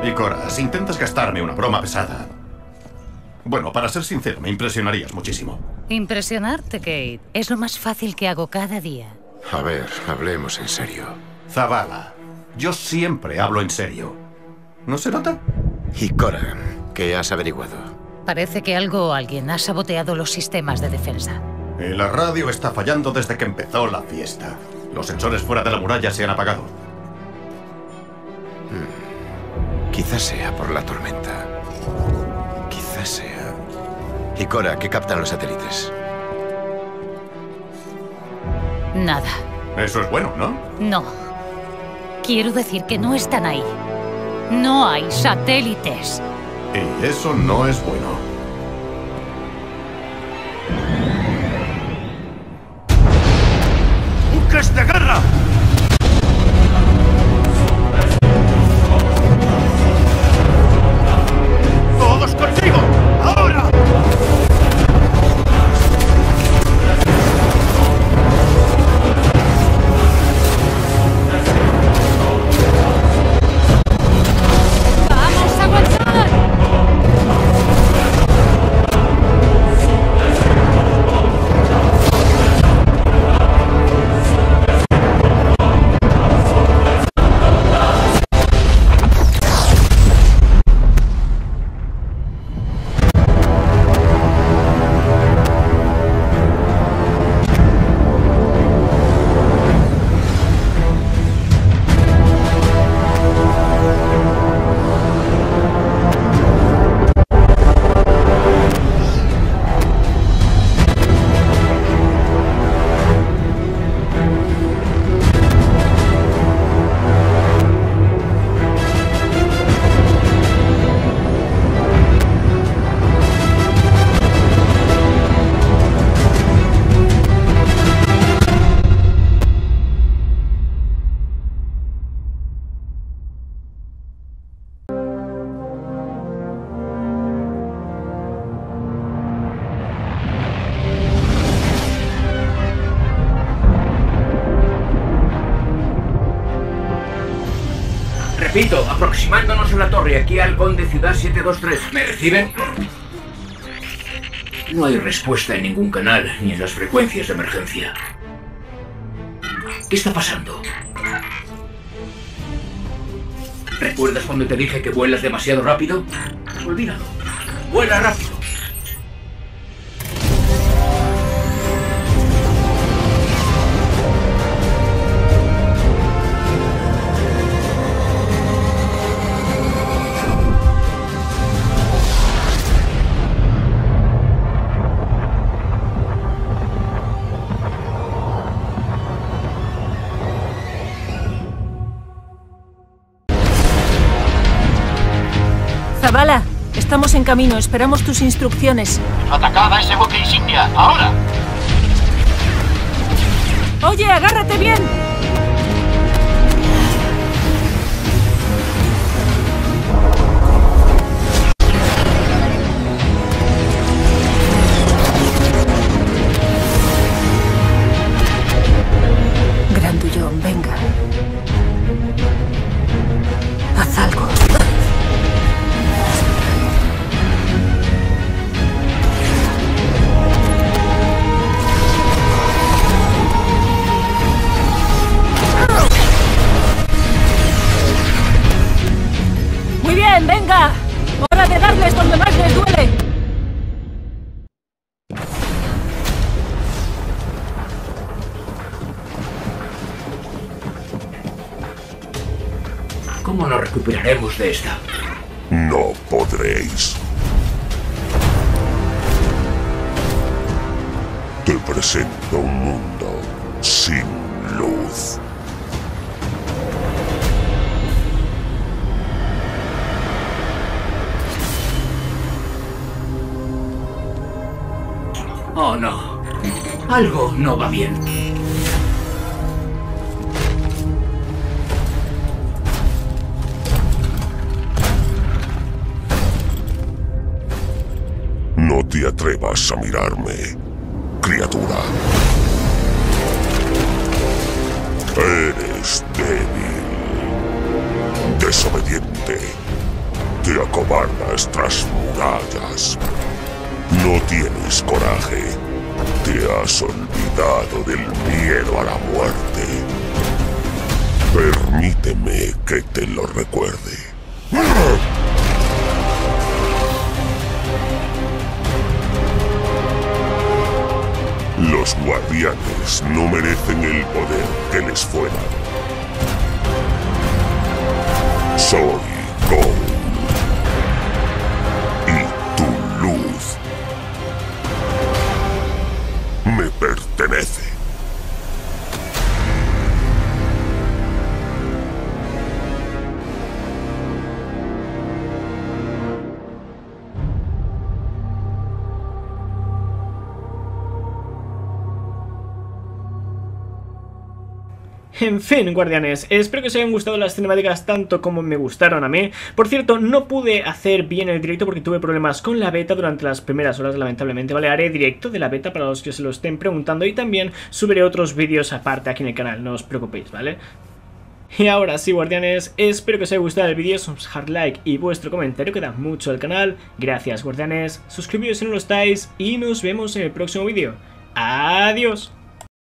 Y Cora, si intentas gastarme una broma pesada... Bueno, para ser sincero, me impresionarías muchísimo. Impresionarte, Kate, es lo más fácil que hago cada día. A ver, hablemos en serio. Zavala, yo siempre hablo en serio. ¿No se nota? Y Cora, ¿qué has averiguado? Parece que algo o alguien ha saboteado los sistemas de defensa. La radio está fallando desde que empezó la fiesta. Los sensores fuera de la muralla se han apagado. Quizás sea por la tormenta. Quizás sea... Y Cora, ¿qué captan los satélites? Nada. Eso es bueno, ¿no? No. Quiero decir que no están ahí. No hay satélites. Y eso no es bueno. ¡Buques de guerra! ¡Todos conmigo! ¡Ahora! ¡Vamos a avanzar! Repito, aproximándonos a la torre, aquí Halcón de Ciudad 723. ¿Me reciben? No hay respuesta en ningún canal, ni en las frecuencias de emergencia. ¿Qué está pasando? ¿Recuerdas cuando te dije que vuelas demasiado rápido? Olvídalo. Vuela rápido. Zavala, estamos en camino. Esperamos tus instrucciones. ¡Atacad a ese buque insignia! ¡Ahora! Oye, agárrate bien. Grandullón, venga. Haz algo. Muy bien, venga. Hora de darles donde más les duele. ¿Cómo nos recuperaremos de esta? No podréis. Te presento un mundo sin luz. Oh, no. Algo no va bien. No te atrevas a mirarme, criatura. Eres débil, desobediente Te acobardas tras murallas. No tienes coraje. Te has olvidado del miedo a la muerte. Permíteme que te lo recuerde. Los guardianes no merecen el poder que les fue dado. Soy Ghoul. Y tu luz me pertenece. En fin, guardianes, espero que os hayan gustado las cinemáticas tanto como me gustaron a mí. Por cierto, no pude hacer bien el directo porque tuve problemas con la beta durante las primeras horas, lamentablemente, ¿vale? Haré directo de la beta para los que se lo estén preguntando y también subiré otros vídeos aparte aquí en el canal, no os preocupéis, ¿vale? Y ahora sí, guardianes, espero que os haya gustado el vídeo, hard like y vuestro comentario que da mucho al canal. Gracias, guardianes, suscribíos si no lo estáis y nos vemos en el próximo vídeo. ¡Adiós!